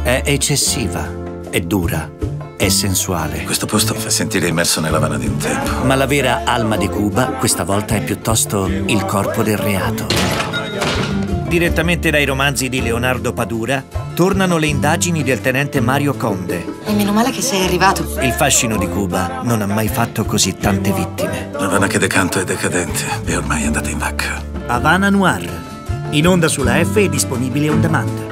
È eccessiva, è dura, è sensuale. Questo posto mi fa sentire immerso nella Havana di un tempo. Ma la vera alma di Cuba questa volta è piuttosto il corpo del reato. Direttamente dai romanzi di Leonardo Padura tornano le indagini del tenente Mario Conde. E meno male che sei arrivato. Il fascino di Cuba non ha mai fatto così tante vittime. L'Havana che decanto è decadente e ormai è andata in vacca. Havana Noir, in onda sulla F e disponibile on demand.